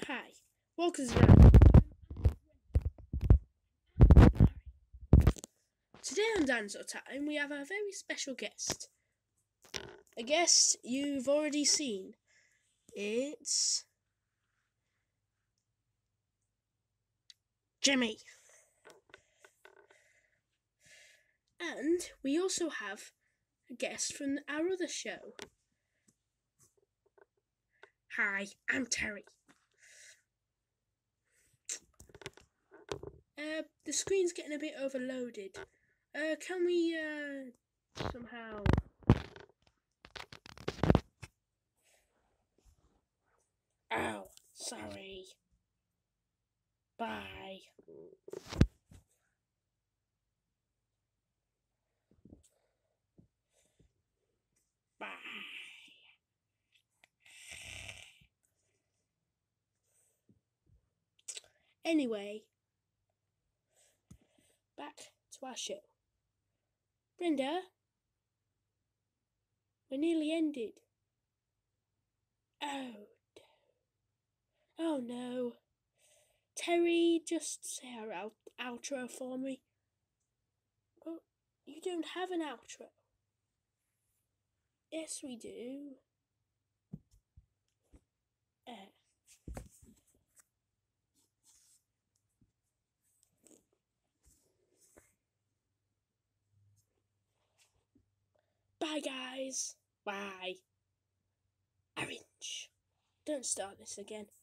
Hi, welcome to the Today on Dinosaur Time we have a very special guest. A guest you've already seen. It's Jimmy. And we also have a guest from our other show. Hi, I'm Terry. The screen's getting a bit overloaded. Can we somehow... Oh, sorry. Bye. Bye. Anyway, back to our show. Brenda, we're nearly ended. Oh no. Terry, just say our outro for me. Oh, you don't have an outro. Yes, we do. Bye, guys. Bye. Orange. Don't start this again.